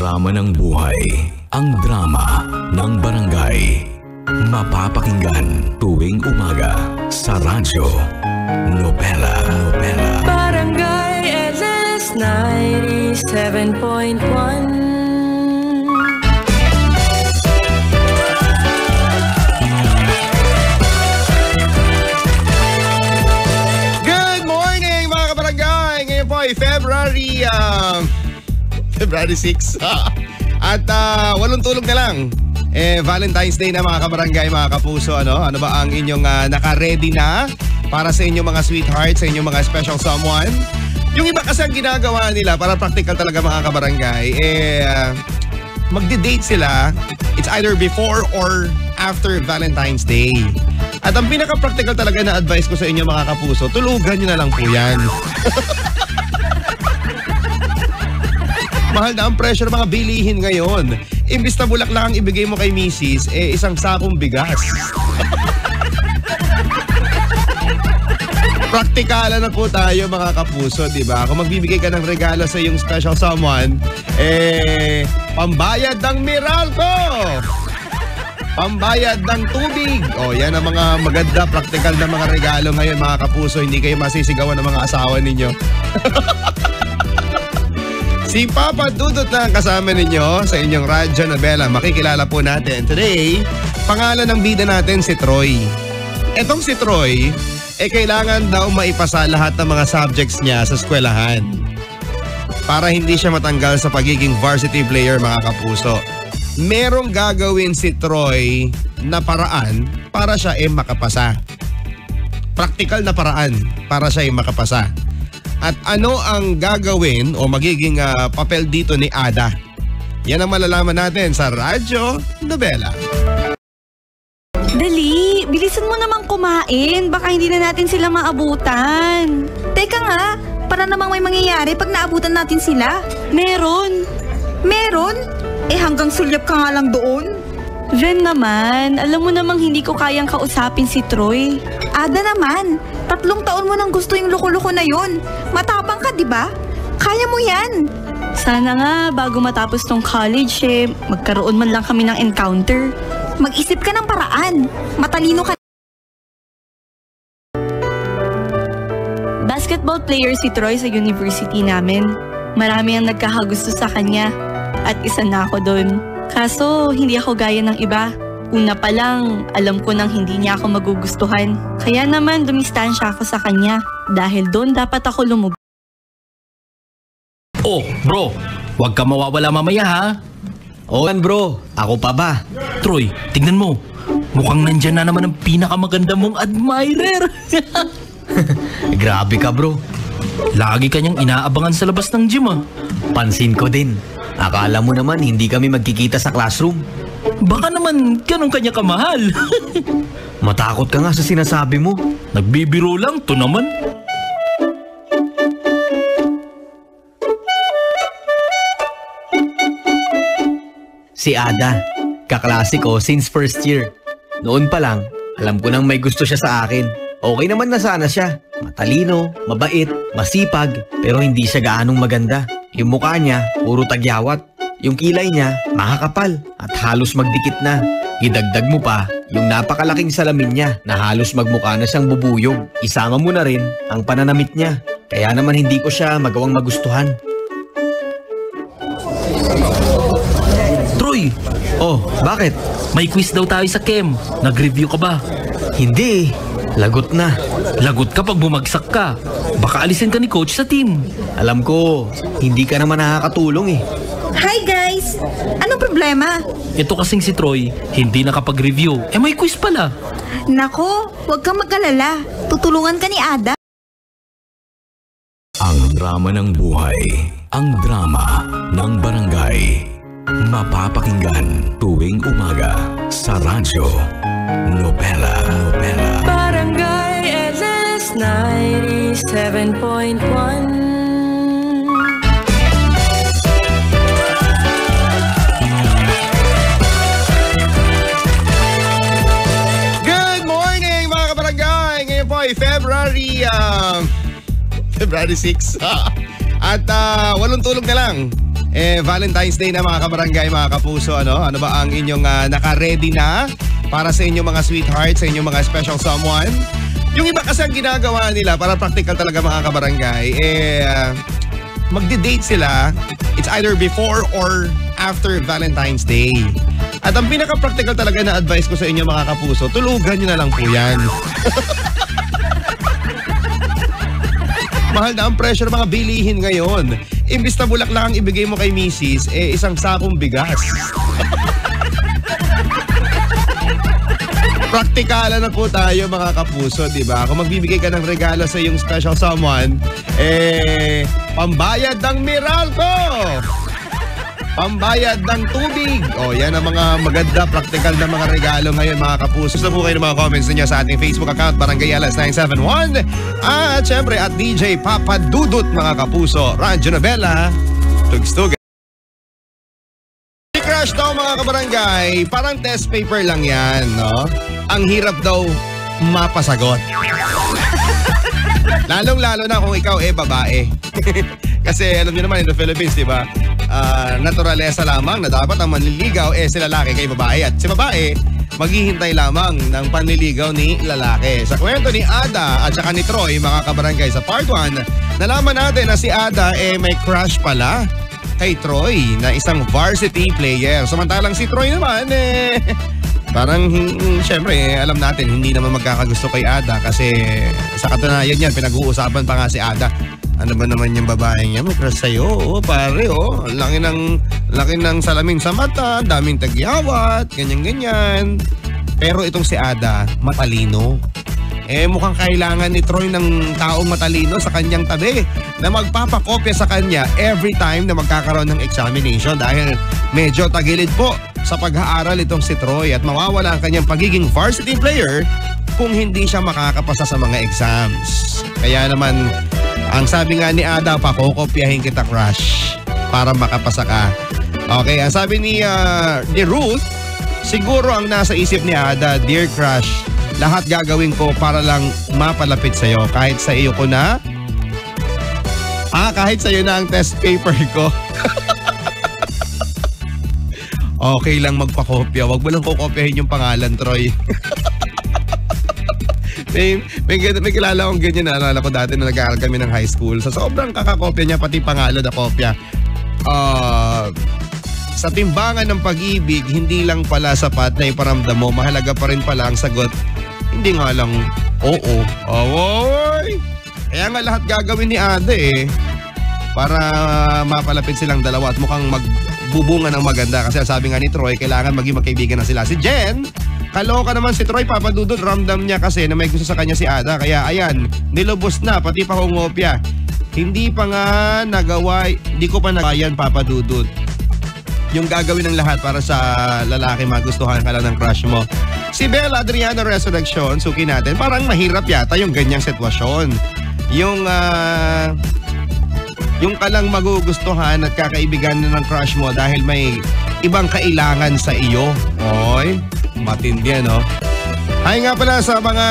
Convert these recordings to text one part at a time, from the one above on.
drama ng buhay, ang drama ng barangay. Mapapakinggan tuwing umaga sa radyo. Nobela. Barangay LS 97.1. February 6. At walong tulog na lang. Valentine's Day na mga kabarangay, mga kapuso. Ano ba ang inyong naka-ready na para sa inyong mga sweetheart, sa inyong mga special someone? Yung iba kasi ang ginagawa nila, para practical talaga mga kabarangay, magde-date sila. It's either before or after Valentine's Day. At ang pinaka-practical talaga na advice ko sa inyo mga kapuso, tulugan nyo na lang po yan. Mahal na ang pressure mga bilihin ngayon. Imbis na bulaklak ang ibigay mo kay misis, isang sakong bigas. Praktikalan na po tayo mga kapuso, di ba? Kung magbibigay ka ng regalo sa iyong special someone, pambayad ng Meralco! Pambayad ng tubig! Yan ang mga maganda, practical na mga regalo ngayon mga kapuso. Hindi kayo masisigawan ng mga asawa ninyo. Si Papa Dudut na ang kasama ninyo sa inyong radyo Nobela. Makikilala po natin today. Pangalan ng bida natin si Troy. Etong si Troy, kailangan daw maipasa lahat ng mga subjects niya sa eskwelahan para hindi siya matanggal sa pagiging varsity player mga kapuso. Merong gagawin si Troy na paraan para siya makapasa. Praktikal na paraan para siya makapasa. At ano ang gagawin o magiging papel dito ni Ada? Yan ang malalaman natin sa Radyo Nobela. Dali, bilisan mo namang kumain. Baka hindi na natin sila maabutan. Teka nga, para namang may mangyayari pag naabutan natin sila. Meron? Hanggang sulyap ka nga lang doon. Jen naman, alam mo namang hindi ko kayang kausapin si Troy. Ada naman, 3 taon mo nang gusto yung loko-loko na yun. Matapang ka, di ba? Kaya mo yan. Sana nga, bago matapos tong college, magkaroon man lang kami ng encounter. Mag-isip ka ng paraan. Matalino ka. Basketball player si Troy sa university namin. Marami ang nagkakagusto sa kanya. At isa na ako doon. Kaso, hindi ako gaya ng iba. Una pa lang, alam ko nang hindi niya ako magugustuhan. Kaya naman dumistansya ako sa kanya. Dahil doon dapat ako lumubog. Oh, bro, huwag ka mawawala mamaya ha. Bro, ako pa ba? Troy, tignan mo. Mukhang nandyan na naman ang pinakamaganda mong admirer. Grabe ka bro. Lagi kanyang inaabangan sa labas ng gym Pansin ko din. Akala mo naman hindi kami magkikita sa classroom. Baka naman ganun kanya kamahal. Matakot ka nga sa sinasabi mo. Nagbibiro lang to naman. Si Ada, kaklase ko since first year. Noon pa lang, alam ko nang may gusto siya sa akin. Okay naman na sana siya. Matalino, mabait, masipag, pero hindi siya gaanong maganda. Yung mukha niya, puro tagyawat. Yung kilay niya, makakapal at halos magdikit na. Idagdag mo pa, yung napakalaking salamin niya na halos magmukha na siyang bubuyog. Isama mo na rin ang pananamit niya. Kaya naman hindi ko siya magawang magustuhan. Troy! Oh, bakit? May quiz daw tayo sa Chem. Nag-review ka ba? Hindi. Lagot na. Lagot ka pag bumagsak ka. Baka alisin ka ni coach sa team. Alam ko, hindi ka naman nakakatulong Hi guys! Anong problema? Ito kasing si Troy, hindi nakapag-review. May quiz pala. Nako, huwag kang mag-alala. Tutulungan ka ni Ada. Ang drama ng buhay, ang drama ng barangay. Mapapakinggan tuwing umaga sa radyo Nobela. Barangay LS 97.1. February 6. At walong tulog na lang. Valentine's Day na mga kabarangay, mga kapuso. Ano ba ang inyong naka-ready na para sa inyong mga sweetheart, sa inyong mga special someone? Yung iba kasi ang ginagawa nila, para practical talaga mga kabarangay, magde-date sila. It's either before or after Valentine's Day. At ang pinaka-practical talaga na advice ko sa inyo mga kapuso, tulugan nyo na lang po yan. Mahal na ang pressure mga bilihin ngayon. Imbis na bulaklak ang ibigay mo kay misis, isang sakong bigas. Praktikalan na po tayo mga kapuso, di ba? Kung magbibigay ka ng regalo sa iyong special someone, pambayad ng Meralco! Pambayad ng tubig. Yan ang mga maganda, practical na mga regalo ngayon mga kapuso. Gusto po kayo ng mga comments ninyo sa ating Facebook account, Barangay Alas 971. At syempre at DJ Papa Dudut mga kapuso. Radyo Novela, Tugstugan. Si Crush daw mga kabarangay, parang test paper lang yan, no? Ang hirap daw mapasagot. Lalong-lalo na kung ikaw babae. Kasi alam niyo naman in the Philippines, di ba? Naturalesa lamang na dapat ang manliligaw si lalaki kay babae. At si babae, maghihintay lamang ng panliligaw ni lalaki. Sa kwento ni Ada at saka ni Troy, mga kabarangay, sa part 1, nalaman natin na si Ada may crush pala kay Troy na isang varsity player. Samantalang si Troy naman, parang syempre alam natin hindi naman magkakagusto kay Ada kasi sa katunayan yan, pinag-uusapan pa nga si Ada. Ano ba naman yung babaeng niya? May crush sa'yo. Pare, laki ng salamin sa mata, daming tagyawat, ganyan-ganyan. Pero itong si Ada, matalino. Mukhang kailangan ni Troy ng taong matalino sa kanyang tabi na magpapakopya sa kanya every time na magkakaroon ng examination dahil medyo tagilid po sa pag-aaral itong si Troy at mawawala ang kanyang pagiging varsity player kung hindi siya makakapasa sa mga exams. Kaya naman, ang sabi nga ni Ada, pakokopyahin kita crush para makapasa ka. Okay, ang sabi ni Ruth, siguro ang nasa isip ni Ada, dear crush, lahat gagawin ko para lang mapalapit sa'yo. Kahit sa iyo ko na, kahit sa'yo na ang test paper ko. Okay lang magpakopya, wag mo lang kokopyahin yung pangalan, Troy. May kilala akong ganyan, naalala ko dati na nag-aaral kami ng high school. Sa sobrang kakakopya niya, pati pangalan na kopya. Sa timbangan ng pag-ibig, hindi lang pala sapat na iparamdam mo, mahalaga pa rin pala ang sagot. Hindi nga lang, oo. Awoy! Kaya nga lahat gagawin ni Ade para mapalapit silang dalawa at mukhang magbubunga ng maganda. Kasi sabi nga ni Troy, kailangan maging magkaibigan na sila. Si Jen, kaloka naman si Troy, papadudod, ramdam niya kasi na may gusto sa kanya si Ada. Kaya ayan, nilubos na, pati pa hungopya. Hindi pa nga nagawa, hindi ko pa nagayan, papadudod. Yung gagawin ng lahat para sa lalaki, magustuhan ka lang ng crush mo. Si Bella Adriana Resurrection, suki natin, parang mahirap yata yung ganyang sitwasyon. Yung ka lang magugustuhan at kakaibigan na ng crush mo dahil may ibang kailangan sa iyo. Oy, matindi no? Hi nga pala sa mga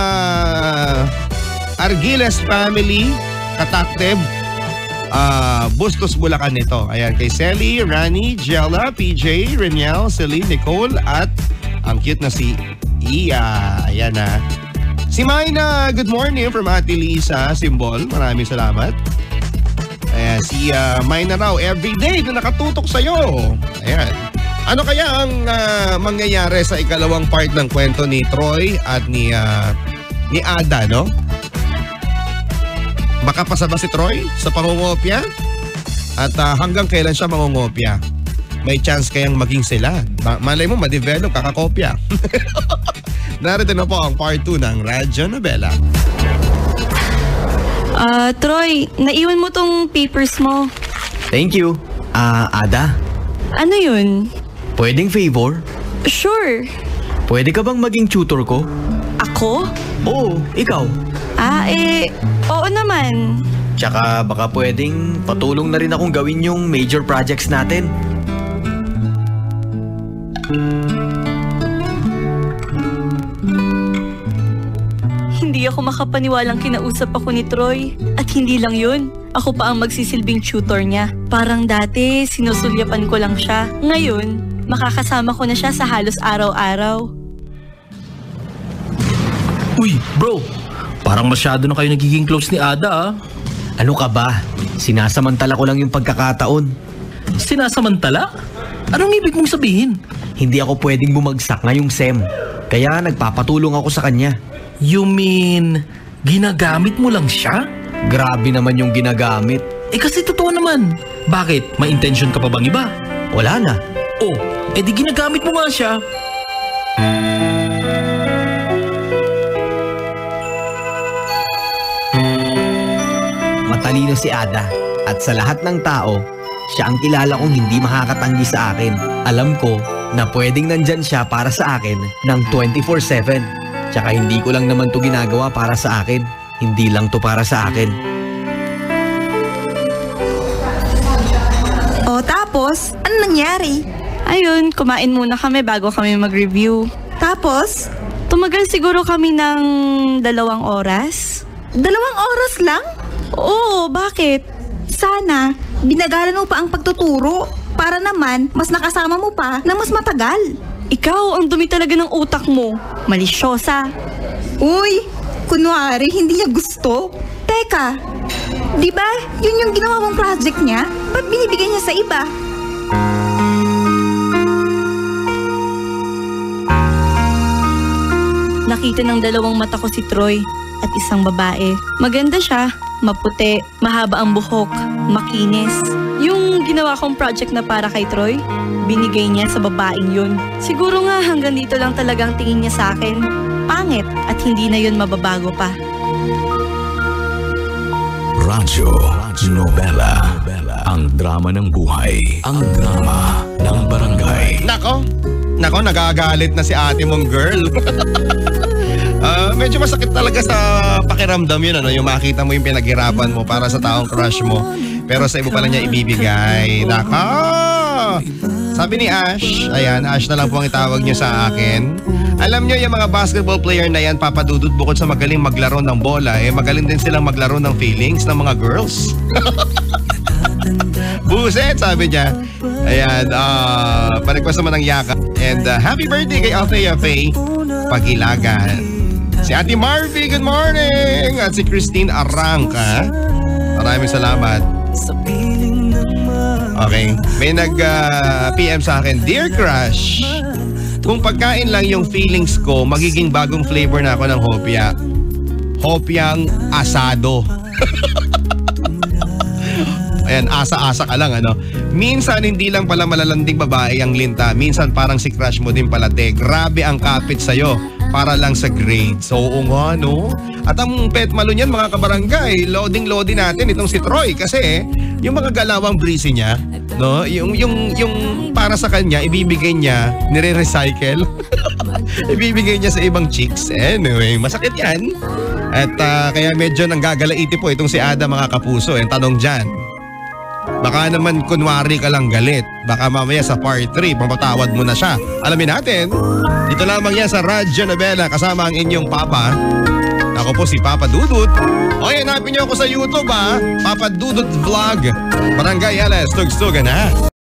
Argiles family, Katakteb, Bustos Bulacan nito. Ayan, kay Selly, Rani, Jella, PJ, Reniel, Celine, Nicole, at ang cute na si Iya. Ayan na. Si Mayna, good morning from Ate Lisa, Simbol. Maraming salamat. Ayan, si Mayna raw, everyday na nakatutok sa'yo. Ayan. Ano kaya ang mangyayari sa ikalawang part ng kwento ni Troy at ni Ada, no? Makapasa ba si Troy sa pangungopya? At hanggang kailan siya mangungopya? May chance kayang maging sila. Malay mo, ma-develop, kakakopya. Narito na po ang part 2 ng Radyo Novela. Troy, naiwan mo tong papers mo. Thank you. Ada, Ano yun? pwedeng favor? Sure. Pwede ka bang maging tutor ko? Ako? Oo, ikaw. Oo naman. Tsaka baka pwedeng patulong na rin akong gawin yung major projects natin. Hindi hindi ako makapaniwalang kinausap ako ni Troy. At hindi lang yun, ako pa ang magsisilbing tutor niya. Parang dati, sinusulyapan ko lang siya. Ngayon, makakasama ko na siya sa halos araw-araw. Uy, bro. Parang masyado na kayo nagiging close ni Ada ah. Ano ka ba? Sinasamantala ko lang yung pagkakataon. Sinasamantala? Anong ibig mong sabihin? Hindi ako pwedeng bumagsak ngayong SEM. Kaya nagpapatulong ako sa kanya. You mean, ginagamit mo lang siya? Grabe naman yung ginagamit. Eh kasi totoo naman. Bakit? May intention ka pa bang iba? Wala na. Oh, edi ginagamit mo nga siya. Matalino si Ada. At sa lahat ng tao, siya ang kilala kong hindi makakatanggi sa akin. Alam ko na pwedeng nandyan siya para sa akin ng 24/7. Tsaka hindi ko lang naman to ginagawa para sa akin. Hindi lang to para sa akin. O tapos, ano nangyari? Ayun, kumain muna kami bago kami mag-review. Tapos, Tumagal siguro kami ng 2 oras. 2 oras lang? Oo, bakit? Sana, binagalan mo pa ang pagtuturo para naman mas nakasama mo pa na mas matagal. Ikaw, ang dumi talaga ng utak mo. Malisyosa. Uy, kunwari hindi niya gusto. Teka, di ba yun yung ginawa mong project niya? Ba't binibigay niya sa iba? Nakita ng 2 mata ko si Troy at isang babae. Maganda siya, maputi, mahaba ang buhok, makinis. Yung ginawa kong project na para kay Troy, binigay niya sa babaeng yun. Siguro nga hanggang dito lang talagang tingin niya sa akin. Pangit at hindi na yun mababago pa. Radyo Nobela. Ang drama ng buhay. Ang drama ng barangay. Nako, nagagalit na si ate mong girl. Medyo masakit talaga sa pakiramdam yun, ano, yung makita mo yung pinaghirapan mo para sa taong crush mo. Pero sa iba pala niya ibibigay. Nako! Sabi ni Ash, ayan, Ash na lang po ang itawag niyo sa akin. Alam niyo, yung mga basketball player na yan, papadudod, bukod sa magaling maglaro ng bola, magaling din silang maglaro ng feelings ng mga girls. Buset, sabi niya. Ayan, panagpas naman ng yaka. And happy birthday kay Althea Faye Pagilagan. Si Ate Marvy, good morning! At si Christine Arranca. Maraming salamat. Okay, may nag-PM sa akin. Dear Crush, kung pagkain lang yung feelings ko, magiging bagong flavor na ako ng hopya. Hopyang asado. Ayan, asa-asa ka lang, ano? Minsan, hindi lang pala malalanding babae ang linta. Minsan, parang si crush mo din pala, te. Grabe ang kapit sa'yo para lang sa grades. So, oo nga, no? At ang pet malo niyan, mga kabarangay, loading natin itong si Troy. Kasi, yung mga galawang breezy niya, no? Yung para sa kanya, ibibigay niya, nire-recycle. Ibibigay niya sa ibang chicks. Anyway, masakit yan. At kaya medyo nanggagalaiti po itong si Ada, mga kapuso. Tanong dyan. Baka naman kunwari ka lang galit. Baka mamaya sa part 3, papatawad mo na siya. Alamin natin. Dito lamang yan sa Radyo Nobela kasama ang inyong papa. Ako po si Papa Dudut. O hanapin niyo ako sa YouTube Papa Dudut Vlog. Barangay LS, tugstugan ha.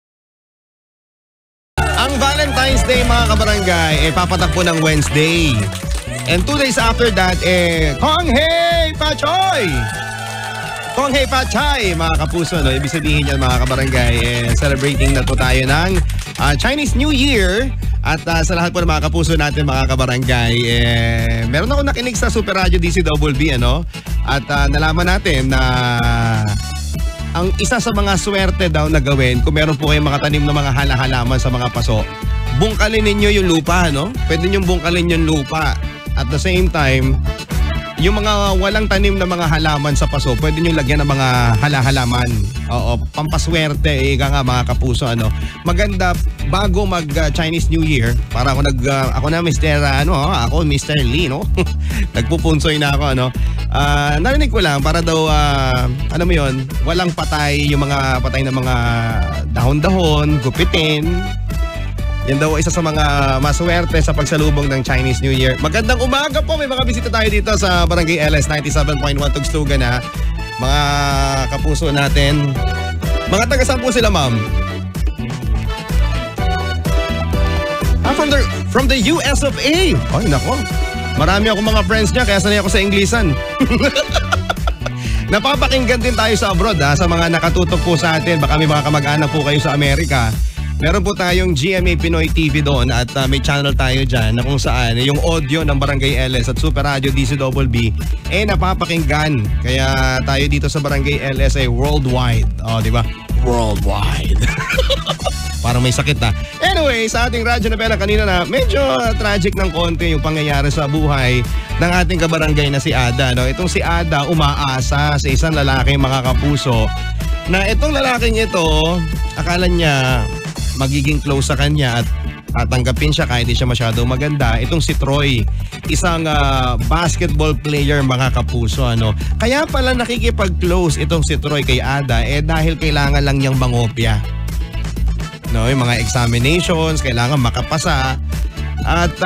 Ang Valentine's Day mga kabarangay, papatakbo ng Wednesday. And 2 days after that, Konghei Pachoy! Konghei Pachay, mga kapuso, no? Ibig sabihin yan mga kabarangay, celebrating na po tayo ng Chinese New Year. At sa lahat po ng mga kapuso natin, mga kabarangay, meron ako nakinig sa Super Radio DCWB, ano? At nalaman natin na ang isa sa mga swerte daw na gawin, kung meron po kayong mga tanim na mga halaman sa mga paso, bungkalin ninyo yung lupa, no? Pwede nyo bungkalin yung lupa. At the same time, yung mga walang tanim na mga halaman sa paso, pwede nyo lagyan ng mga halaman. Oo, pampaswerte, ika nga mga kapuso, ano. Maganda, bago mag Chinese New Year, para ako ako na Mr. Ako Mr. Lee, no? Nagpupunsoy na ako, ano. Narinig ko lang, para daw, ano mo yun, walang patay, yung mga patay na mga dahon-dahon, gupitin. Yan daw isa sa mga maswerte sa pagsalubong ng Chinese New Year. Magandang umaga po. May mga bisita tayo dito sa Barangay LS 97.1 Tugstugan ha. Mga kapuso natin. Mga taga saan po sila, ma'am? From the US of A. Ay, nako. Marami ako mga friends niya kaya sanay ako sa Inglesan. Napapakinggan din tayo sa abroad ha, sa mga nakatutok po sa atin. Baka may mga kamag-anak po kayo sa Amerika. Meron po tayong GMA Pinoy TV doon at may channel tayo dyan na kung saan yung audio ng Barangay LS at Super Radio DCBB napapakinggan. Kaya tayo dito sa Barangay LS ay worldwide. O, di ba? Worldwide. Parang may sakit ha. Anyway, sa ating radyo nobela kanina na medyo tragic ng konti yung pangyayari sa buhay ng ating kabarangay na si Ada. No? Itong si Ada umaasa sa isang lalaking mga kapuso na itong lalaking ito, akala niya magiging close sa kanya at tatanggapin siya kahit hindi siya masyadong maganda. Itong si Troy, isang basketball player mga kapuso. Ano? Kaya pala nakikipag-close itong si Troy kay Ada dahil kailangan lang niyang mangopya. No, yung mga examinations, kailangan makapasa. At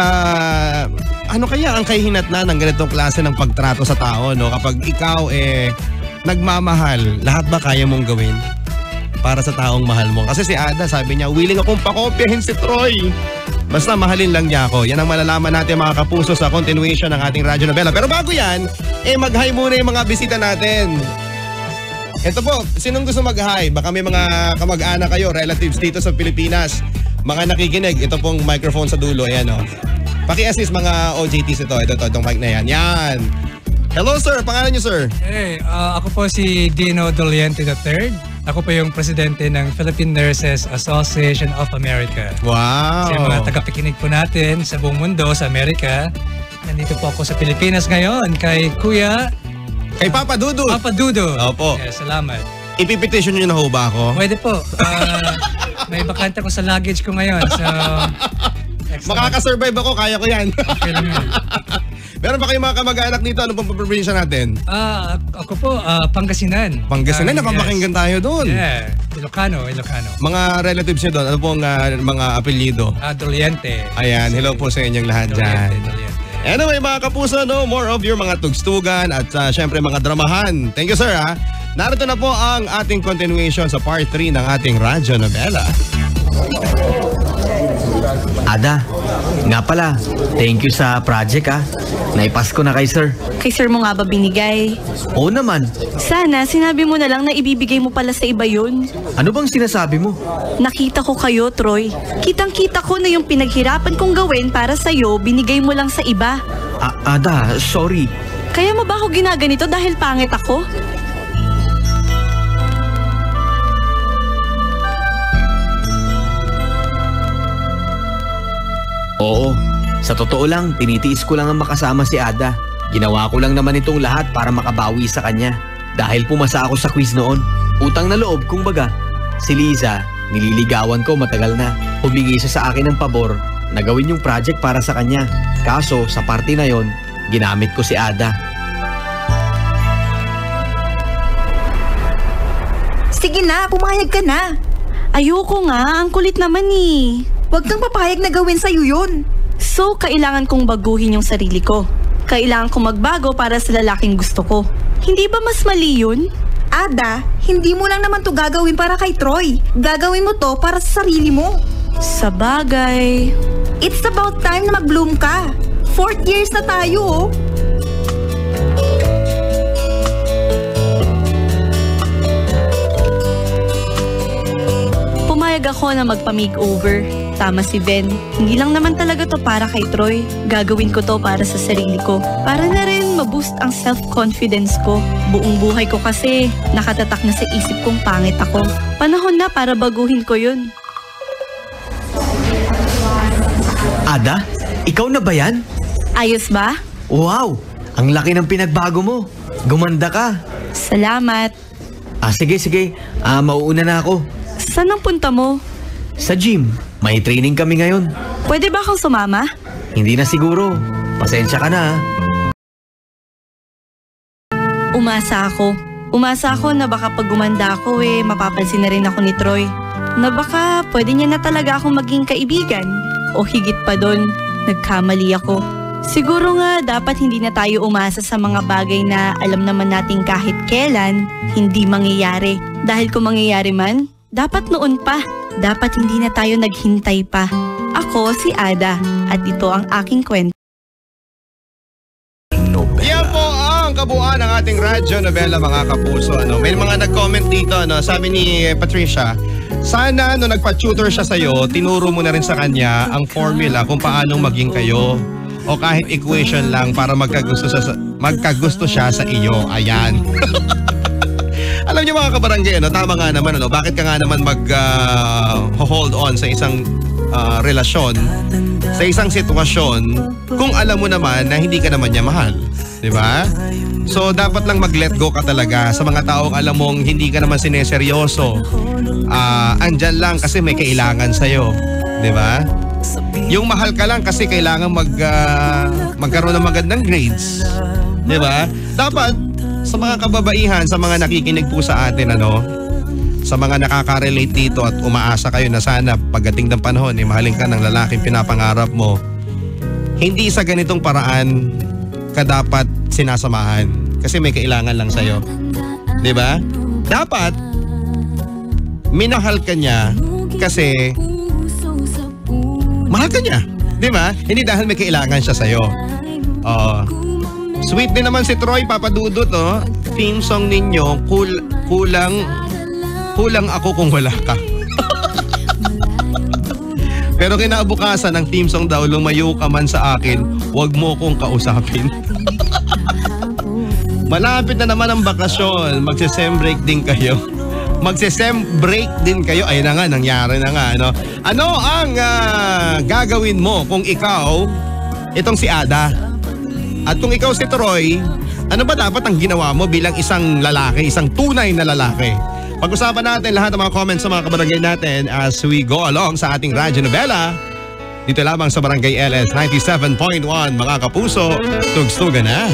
ano kaya ang kahihinatnan ng ganitong klase ng pagtrato sa tao? No? Kapag ikaw nagmamahal, lahat ba kaya mong gawin para sa taong mahal mo? Kasi si Ada, sabi niya, willing akong pakopyahin si Troy. Basta mahalin lang niya ako. Yan ang malalaman natin mga kapuso sa continuation ng ating radyo nobela. Pero bago yan, mag-hi muna yung mga bisita natin. Ito po, sinong gusto mag-hi? Baka may mga kamag-anak kayo, relatives dito sa Pilipinas. Mga nakikinig, ito pong microphone sa dulo. Ayan o. Paki-assist mga OJTs ito. Itong mic na yan. Yan. Hello sir, pangalan niyo sir? Hey, ako po si Dino Doliente III. Ako po yung presidente ng Philippine Nurses Association of America. Wow! Kasi mga tagapakinig po natin sa buong mundo, sa Amerika. Nandito po ako sa Pilipinas ngayon kay Kuya... Kay Papa Dudu. Papa Dudu. Opo. Yes, salamat. Ipipetition nyo na ho ba ako? Pwede po. May bakante ko sa luggage ko ngayon. So, makakasurvive ako, kaya ko yan. Okay lang yun. Meron ba kayong mga kamag-anak dito? Ano pong probinsya natin? Ako po, Pangasinan. Pangasinan, napapakinggan tayo doon. Yeah, Ilocano. Mga relatives nyo doon, ano pong mga apelyido? Doliente. Ayan, hello po sa inyong lahat dyan. Doliente. Anyway mga kapuso, no, more of your mga tugstugan at syempre mga dramahan. Thank you sir ha. Narito na po ang ating continuation sa part 3 ng ating radyo nobela. Ada, nga pala, thank you sa project Naipas ko na kay sir. Kay sir mo nga ba binigay? Oo naman. Sana sinabi mo na lang na ibibigay mo pala sa iba yun. Ano bang sinasabi mo? Nakita ko kayo, Troy. Kitang-kita ko na yung pinaghirapan kong gawin para sa'yo, binigay mo lang sa iba. Ada, sorry. Kaya mo ba ako ginaganito dahil pangit ako? Oo. Sa totoo lang, tinitiis ko lang ang makasama si Ada. Ginawa ko lang naman itong lahat para makabawi sa kanya. Dahil pumasa ako sa quiz noon. Utang na loob, kumbaga. Si Liza, nililigawan ko matagal na. Humingi siya sa akin ng pabor na gawin yung project para sa kanya. Kaso, sa party na yon, ginamit ko si Ada. Sige na, pumayag ka na. Ayoko nga, ang kulit naman eh. Huwag kang papayag na gawin sa'yo yun. So, kailangan kong baguhin yung sarili ko. Kailangan kong magbago para sa lalaking gusto ko. Hindi ba mas mali yun? Ada, hindi mo lang naman to gagawin para kay Troy. Gagawin mo to para sa sarili mo. Sa bagay. It's about time na mag-bloom ka. 4th years na tayo Pumayag ako na magpa-makeover. Tama si Ben. Hindi lang naman talaga to para kay Troy. Gagawin ko to para sa sarili ko. Para na rin ma-boost ang self-confidence ko. Buong buhay ko kasi nakatatak na sa isip kong pangit ako. Panahon na para baguhin ko yun. Ada, ikaw na ba yan? Ayos ba? Wow! Ang laki ng pinagbago mo. Gumanda ka. Salamat. Sige. Mauuna na ako. Saan ang punta mo? Sa gym. May training kami ngayon. Pwede ba akong sumama? Hindi na siguro. Pasensya ka na. Umasa ako. Umasa ako na baka pag gumanda ako mapapansin na rin ako ni Troy. Na baka pwede niya na talaga akong maging kaibigan. O higit pa doon, nagkamali ako. Siguro nga dapat hindi na tayo umasa sa mga bagay na alam naman nating kahit kailan hindi mangyayari. Dahil kung mangyayari man, dapat noon pa. Dapat hindi na tayo naghintay pa. Ako si Ada at ito ang aking kwento. Yan po ang kabuuan ng ating radyo nobela mga kapuso. May mga nag-comment dito. Sabi ni Patricia, sana nagpa-tutor siya sa'yo, tinuro mo na rin sa kanya ang formula kung paano maging kayo. O kahit equation lang para magkagusto siya sa iyo. Ayan. Alam niyo mga kabarangay, tama nga naman. Bakit ka nga naman mag-hold on sa isang relasyon, sa isang sitwasyon, kung alam mo naman na hindi ka naman niya mahal? Diba? So dapat lang mag-let go ka talaga sa mga taong alam mong hindi ka naman sineseryoso. Andyan lang kasi may kailangan sa'yo. Diba? Yung mahal ka lang kasi kailangan magkaroon ng magandang grades. Diba? Dapat sa mga kababaihan, sa mga nakikinig po sa atin, sa mga nakaka-relate dito at umaasa kayo na sana pagdating ng panahon, mahalin ka ng lalaking pinapangarap mo, hindi sa ganitong paraan ka dapat sinasamahan kasi may kailangan lang sa'yo. Diba? Dapat minahal ka niya kasi mahal ka niya. Diba? Hindi dahil may kailangan siya sa'yo. Sweet din naman si Troy, papadudot, theme song ninyo, kulang ako kung wala ka. Pero kinabukasan ng theme song daw, lumayo ka man sa akin, wag mo kong kausapin. Malapit na naman ang bakasyon, magse-sem break din kayo. Ayun na nga, nangyari na nga. Ano ang gagawin mo kung ikaw, itong si Ada, at kung ikaw si Troy, ano ba dapat ang ginawa mo bilang isang lalaki, isang tunay na lalaki? Pag-usapan natin lahat ng mga comments sa mga kabarangay natin as we go along sa ating radyo nobela. Dito lamang sa Barangay LS 97.1, mga kapuso, tugstugan na.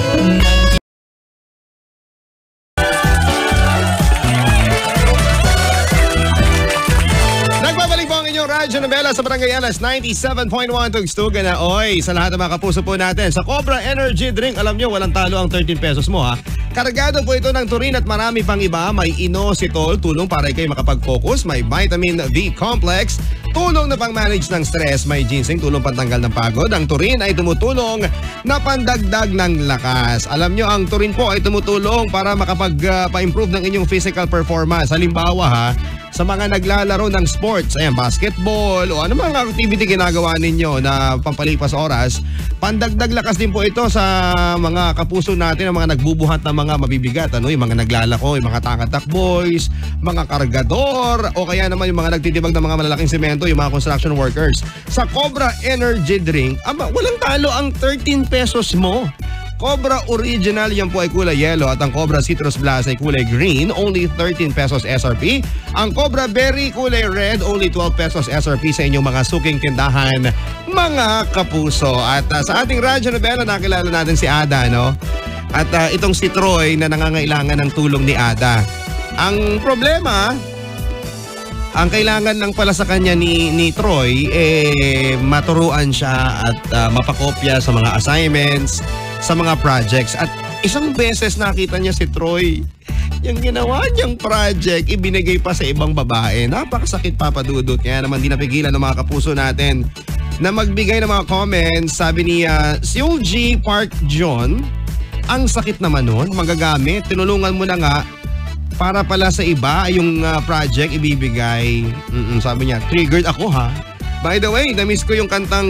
Radyo Nobela sa Barangay LS 97.1 tugstugan na. Oy, sa lahat ng mga kapuso po natin, sa Cobra Energy Drink, alam nyo, walang talo ang 13 pesos mo ha. Kargado po ito ng turin at marami pang iba. May inositol, tulong para kayo makapag-focus. May vitamin V complex, tulong na pang-manage ng stress. May ginseng, tulong pantanggal ng pagod. Ang turin ay tumutulong na pandagdag ng lakas. Alam nyo, ang turin po ay tumutulong para makapag-pa-improve ng inyong physical performance. Halimbawa ha, sa mga naglalaro ng sports, ayan, basketball o ano mga activity ginagawa ninyo na pampalipas oras, pandagdag lakas din po ito sa mga kapuso natin, ang mga nagbubuhat ng mga mabibigat, yung mga naglalako, yung mga takatak boys, mga kargador, o kaya naman yung mga nagtitibag ng mga malalaking semento, yung mga construction workers. Sa Cobra Energy Drink, walang talo ang 13 pesos mo. Cobra Original, yan po ay kulay yellow, at ang Cobra Citrus Blast ay kulay green, only 13 pesos SRP. Ang Cobra Berry kulay red, only 12 pesos SRP sa inyong mga suking tindahan, mga kapuso. At sa ating radyo nobela, nakilala natin si Ada, At itong si Troy na nangangailangan ng tulong ni Ada. Ang problema, ang kailangan lang pala sa kanya ni Troy, maturuan siya at mapakopya sa mga assignments, sa mga projects. At isang beses nakita niya si Troy, yung ginawa niyang project, ibinigay pa sa ibang babae. Napakasakit, papadudot. Kaya naman di napigilan ng mga kapuso natin na magbigay ng mga comments. Sabi ni Seoul G. Park John, ang sakit naman nun, magagamit. Tinulungan mo na nga para pala sa iba yung project ibibigay. Sabi niya, triggered ako ha. By the way, na-miss ko yung kantang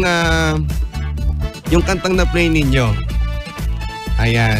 na play ninyo. Ayan,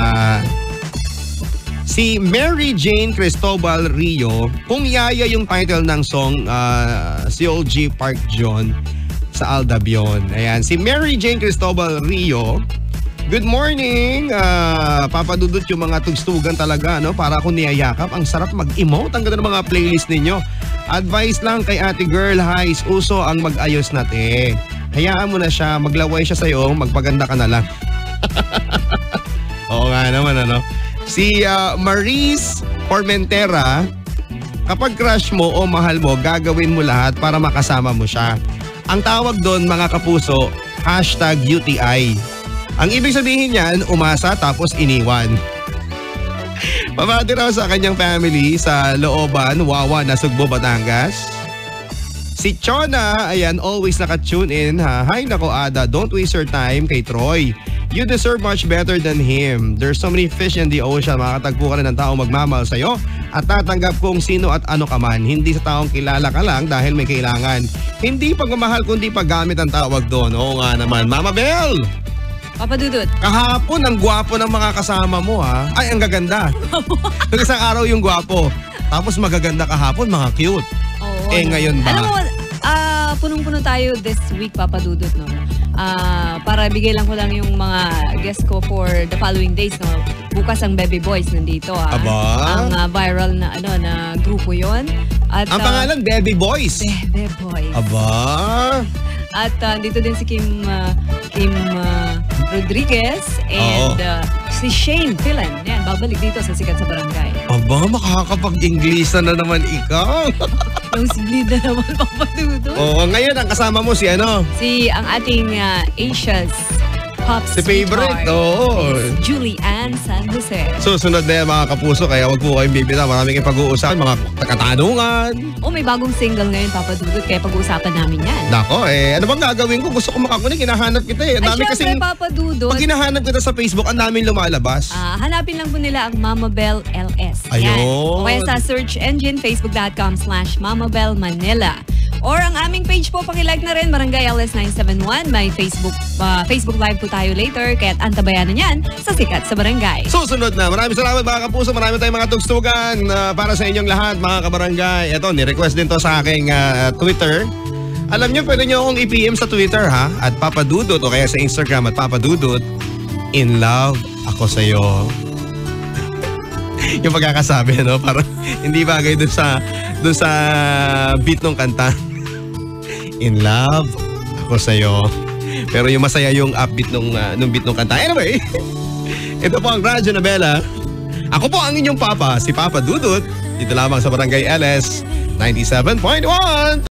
si Mary Jane Cristobal Rio, kung yaya yung title ng song, Seoul G. Park John sa Aldabion. Ayan, si Mary Jane Cristobal Rio, good morning. Papadudot yung mga tugstugan talaga, para akong niyayakap. Ang sarap mag-emote. Ang ganda ng mga playlist ninyo. Advice lang kay ate girl, Highs, uso ang mag-ayos na te. Hayaan mo na siya, maglaway siya sa'yo, magpaganda ka na lang. Oo nga naman, Si Maris Formentera, kapag crush mo o mahal mo, gagawin mo lahat para makasama mo siya. Ang tawag doon mga kapuso, #UTI. Ang ibig sabihin niyan, umasa tapos iniwan. Pabati raw sa kanyang family sa Looban, Wawa, Nasugbo, Batangas. Si Chona, ayan, always naka-tune in. Hi, nako Ada, don't waste your time kay Troy. You deserve much better than him. There's so many fish in the ocean. Makatagpo ka rin ng taong magmamahal sa'yo at tatanggap kung sino at ano ka man. Hindi sa taong kilala ka lang dahil may kailangan. Hindi pagmamahal kundi paggamit ang tawag doon. Oo nga naman. Mama Bell! Papa Dudut. Kahapon, ang gwapo ng mga kasama mo ha. Ay, ang gaganda. Nung isang araw yung gwapo. Tapos magaganda kahapon, mga cute. Oo, Ngayon ba? Alam mo, punong-puno tayo this week, Papa Dudut, no? Para bigay lang ko lang yung mga guest ko for the following days, no? Bukas ang Baby Boys nandito, Aba? Ang viral na na grupo 'yon. At Ang pangalan, Baby Boys. Baby Boys. Aba? At dito din si Kim Rodriguez and si Shane Filan. Yan, babalik dito sa Sikat sa Barangay. Aba, makakapag-English na naman ikaw. Nosebleed na naman, Papa Dudut. Oo, ngayon ang kasama mo si ano? Si ang ating Asia's pop Si favorite, sweetheart, oo. is Julianne San Jose. Susunod na yan mga kapuso, kaya wag po kayong bibitaw. Maraming ipag-uusapan, mga katanungan. May bagong single ngayon, Papa Dudut, kaya pag-uusapan namin yan. Nako, ano bang gagawin ko? Gusto ko makakunik, hinahanap kita eh. Ang dami Ay, syempre, kasing, Papa Dudut. pag hinahanap kita sa Facebook, ang daming lumalabas. Hanapin lang po nila ang Mama Bell LS. Ayun. Yan. O kaya sa search engine, facebook.com/Mamabel Manila. Or ang aming page po, pakilike na rin, Barangay LS 971. May Facebook Live po tayo later, kaya't antabayan na yan sa Sikat sa Barangay. Susunod na. Maraming salamat mga kapuso. Marami tayong mga tugstugan para sa inyong lahat mga kabarangay. Ito, ni-request din to sa aking Twitter. Alam nyo, pwede nyo akong i-PM sa Twitter ha. At Papa Dudut o kaya sa Instagram at Papa Dudut. In love ako sa'yo. Yung pagkakasabi, no? Parang hindi bagay dun sa beat ng kanta. In love ako sa'yo. Pero yung masaya yung upbeat nung beat ng kanta. Anyway, ito po ang Radyo Nobela. Ako po ang inyong papa, si Papa Dudut. Dito lamang sa Barangay LS 97.1.